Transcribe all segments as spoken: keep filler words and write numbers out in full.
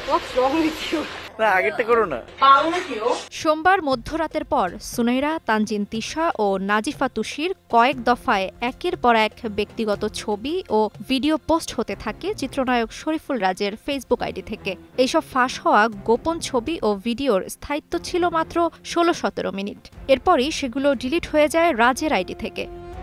What's wrong with you? সোমবার মধ্যরাতের পর সুনেরা, তানজিন তিশা ও নাজিফা তুষির কয়েক দফায় একের পর এক ব্যক্তিগত ছবি ও ভিডিও পোস্ট হতে থাকে চিত্রনায়ক শরীফুল রাজের ফেসবুক আইডি থেকে। এইসব ফাঁস হওয়া গোপন ছবি ও ভিডিওর স্থায়িত্ব ছিল মাত্র ষোলো সতেরো মিনিট। এরপরই সেগুলো ডিলিট হয়ে যায় রাজের আইডি থেকে।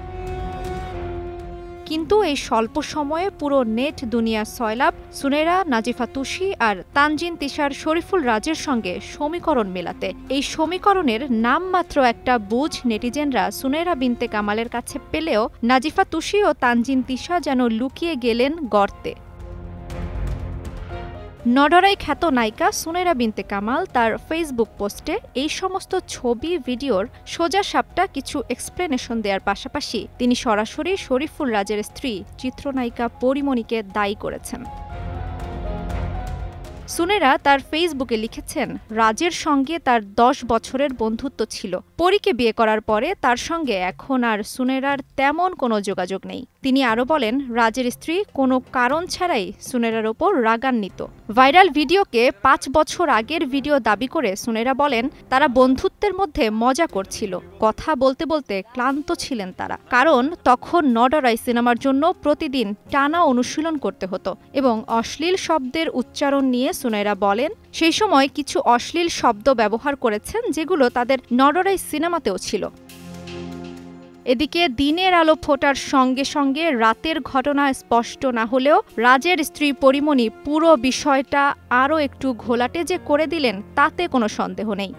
কিন্তু এই স্বল্প সময়ে পুরো নেট দুনিয়া সয়লাব সুনেরা, নাজিফা তুষি আর তানজিন তিশার শরীফুল রাজের সঙ্গে সমীকরণ মেলাতে। এই সমীকরণের নাম মাত্র একটা বুঝ নেটিজেনরা সুনেরা বিনতে কামালের কাছে পেলেও নাজিফা তুষি ও তানজিন তিশা যেন লুকিয়ে গেলেন গর্তে। নডরাই খ্যাত নায়িকা সুনেরা বিনতে কামাল তার ফেসবুক পোস্টে এই সমস্ত ছবি ভিডিওর সোজা সাপটা কিছু এক্সপ্লেনেশন দেওয়ার পাশাপাশি তিনি সরাসরি শরীফুল রাজের স্ত্রী চিত্রনায়িকা পরিমণিকে দায়ী করেছেন। সুনেরা তার ফেসবুকে লিখেছেন, রাজের সঙ্গে তার দশ বছরের বন্ধুত্ব ছিল। পরীকে বিয়ে করার পরে তার সঙ্গে এখন আর সুনেরার তেমন কোনো যোগাযোগ নেই। তিনি আরও বলেন, রাজের স্ত্রী কোনো কারণ ছাড়াই সুনেরার ওপর রাগান্বিত। ভাইরাল ভিডিওকে পাঁচ বছর আগের ভিডিও দাবি করে সুনেরা বলেন, তারা বন্ধুত্বের মধ্যে মজা করছিল, কথা বলতে বলতে ক্লান্ত ছিলেন তারা, কারণ তখন নডরাই সিনেমার জন্য প্রতিদিন টানা অনুশীলন করতে হতো এবং অশ্লীল শব্দের উচ্চারণ নিয়ে সুনেরা বলেন, সেই সময় কিছু অশ্লীল শব্দ ব্যবহার করেছেন যেগুলো তাদের নডরাই সিনেমাতেও ছিল। এদিকে দিনের আলো ফোটার সঙ্গে সঙ্গে রাতের ঘটনা স্পষ্ট না হলেও রাজের স্ত্রী পরিমণি পুরো বিষয়টা আরও একটু ঘোলাটে যে করে দিলেন তাতে কোনো সন্দেহ নেই।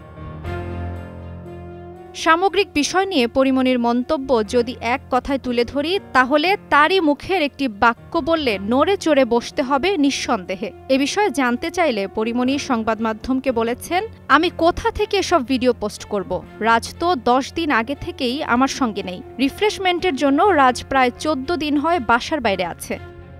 সামগ্রিক বিষয় নিয়ে পরিমণির মন্তব্য যদি এক কথায় তুলে ধরি তাহলে তারই মুখের একটি বাক্য বললে নড়ে চড়ে বসতে হবে নিঃসন্দেহে। এ বিষয়ে জানতে চাইলে পরিমণি সংবাদ মাধ্যমকে বলেছেন, আমি কোথা থেকে এসব ভিডিও পোস্ট করব? রাজ তো দশ দিন আগে থেকেই আমার সঙ্গে নেই। রিফ্রেশমেন্টের জন্য রাজ প্রায় চোদ্দ দিন হয় বাসার বাইরে আছে।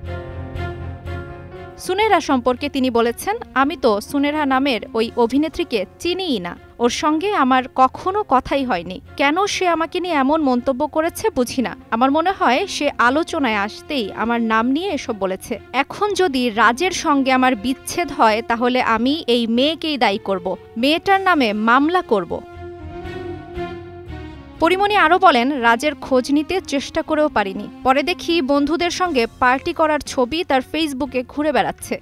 সুনেরা সম্পর্কে তিনি বলেছেন, আমি তো সুনেরা নামের ওই অভিনেত্রীকে চিনিই না, ওর সঙ্গে আমার কখনো কথাই হয়নি। কেন সে আমাকে নিয়ে এমন মন্তব্য করেছে বুঝি না। আমার মনে হয় সে আলোচনায় আসতেই আমার নাম নিয়ে এসব বলেছে। এখন যদি রাজের সঙ্গে আমার বিচ্ছেদ হয় তাহলে আমি এই মেয়েকেই দায়ী করব, মেয়েটার নামে মামলা করব। পরিমণি আরও বলেন, রাজের খোঁজ নিতে চেষ্টা করেও পারিনি। পরে দেখি বন্ধুদের সঙ্গে পার্টি করার ছবি তার ফেসবুকে ঘুরে বেড়াচ্ছে।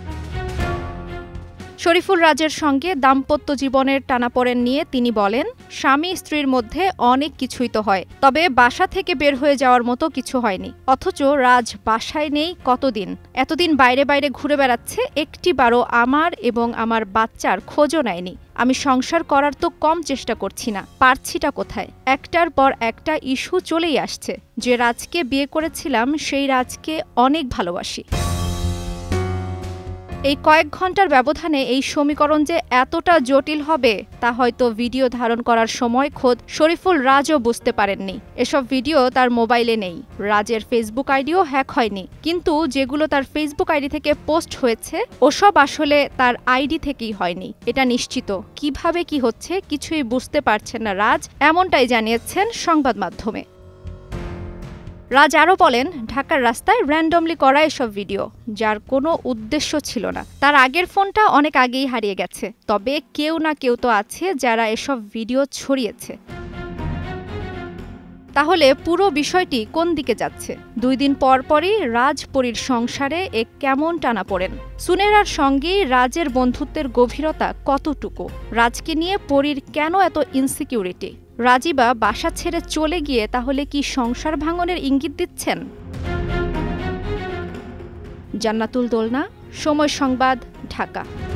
শরীফুল রাজের সঙ্গে দাম্পত্য জীবনের টানাপোড়েন নিয়ে তিনি বলেন, স্বামী স্ত্রীর মধ্যে অনেক কিছুই তো হয়, তবে বাসা থেকে বের হয়ে যাওয়ার মতো কিছু হয়নি। অথচ রাজ বাসায় নেই কতদিন, এতদিন বাইরে বাইরে ঘুরে বেড়াচ্ছে, একটি বারও আমার এবং আমার বাচ্চার খোঁজও নেয়নি। আমি সংসার করার তো কম চেষ্টা করছি না, পারছিটা কোথায়? একটার পর একটা ইস্যু চলেই আসছে। যে রাজকে বিয়ে করেছিলাম সেই রাজকে অনেক ভালোবাসি। এই কয়েক ঘন্টার ব্যবধানে এই সমীকরণ যে এতটা জটিল হবে তা হয়তো ভিডিও ধারণ করার সময় খোদ শরীফুল রাজও বুঝতে পারেননি। এসব ভিডিও তার মোবাইলে নেই, রাজের ফেসবুক আইডিও হ্যাক হয়নি, কিন্তু যেগুলো তার ফেসবুক আইডি থেকে পোস্ট হয়েছে ওসব আসলে তার আইডি থেকেই হয়নি, এটা নিশ্চিত। কিভাবে কি হচ্ছে কিছুই বুঝতে পারছেন না রাজ, এমনটাই জানিয়েছেন সংবাদ মাধ্যমে। রাজ আরও বলেন, ঢাকার রাস্তায় র্যান্ডমলি করা এসব ভিডিও, যার কোনো উদ্দেশ্য ছিল না। তার আগের ফোনটা অনেক আগেই হারিয়ে গেছে, তবে কেউ না কেউ তো আছে যারা এসব ভিডিও ছড়িয়েছে। তাহলে পুরো বিষয়টি কোন দিকে যাচ্ছে? দুই দিন পর পরই রাজ পরীর সংসারে এক কেমন টানাপোড়েন। সুনেরার সঙ্গেই রাজের বন্ধুত্বের গভীরতা কতটুকু? রাজকে নিয়ে পরীর কেন এত ইনসিকিউরিটি? রাজিবা বাসা ছেড়ে চলে গিয়ে তাহলে কি সংসার ভাঙনের ইঙ্গিত দিচ্ছেন? জান্নাতুল দোলনা, সময় সংবাদ, ঢাকা।